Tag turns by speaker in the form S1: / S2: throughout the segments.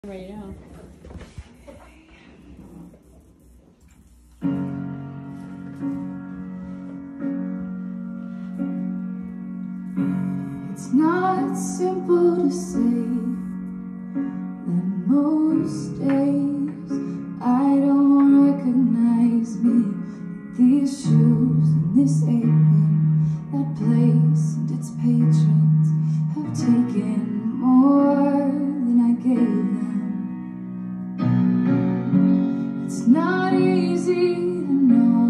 S1: Ready now.
S2: It's not simple to say that most days I don't recognize me. These shoes and this apron, that place and its patrons have taken more than I gave them. It's not easy to know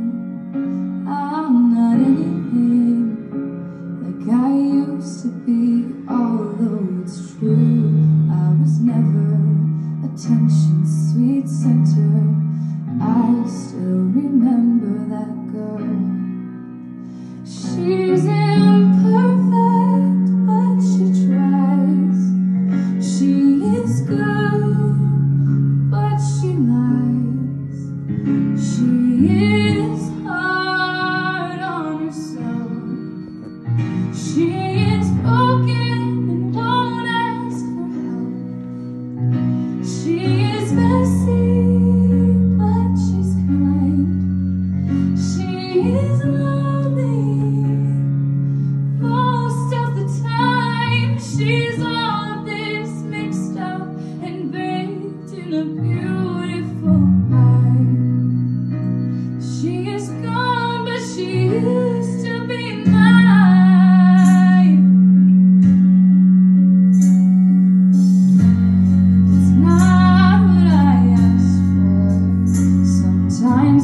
S2: I'm not anything like I used to be, although it's true I was never attention's sweet center. I still remember that girl. She's imperfect, but she tries. She is good, but she lies. She is hard on herself. She is broken and won't ask for help. She is messy, but she's kind. She is lonely most of the time. She's all of this mixed up and baked in a beautiful pie. She is gone, but she used to be mine. It's not what I asked for. Sometimes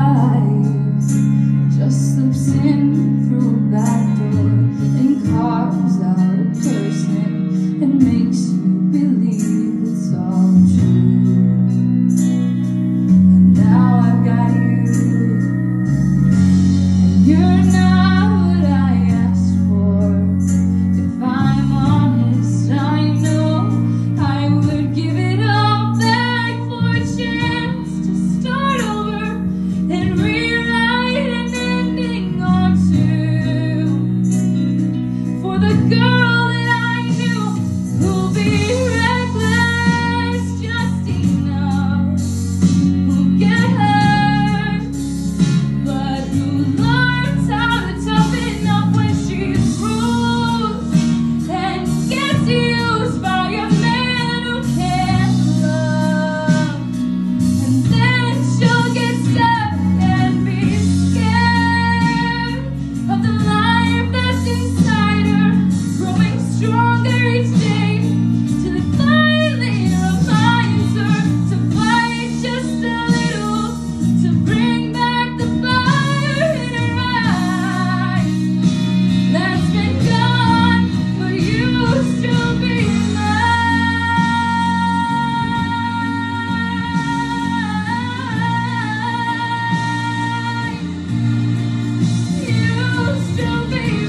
S2: life just slips in through a back door and carves out a person and makes you believe it's all true. And now I've got you, and you're not what I asked for. If I'm honest, I know I would give it all back for a chance to start over and rewrite an ending or two. For the girl that I knew who'll be reckless just enough, who'll get hurt, but who learns how to toughen up when she's bruised and gets used by a man who can't love. And then she'll get stuck and be scared of the life that's inside her, growing stronger each day till it finally reminds her to fight just a little, to bring back the fire in her eyes that's been gone but used to be mine. Used to be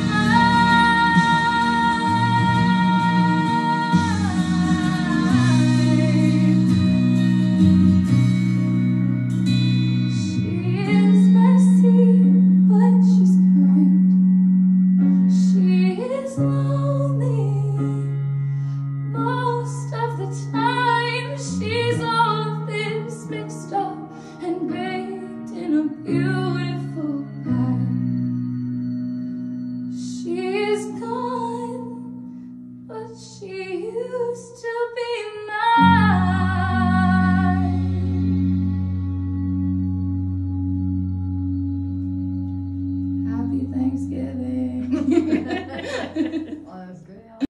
S2: She is messy, but she's kind. She is lonely most of the time. She's all of this mixed up and baked in a beautiful pie. She's gone, but she used to be mine.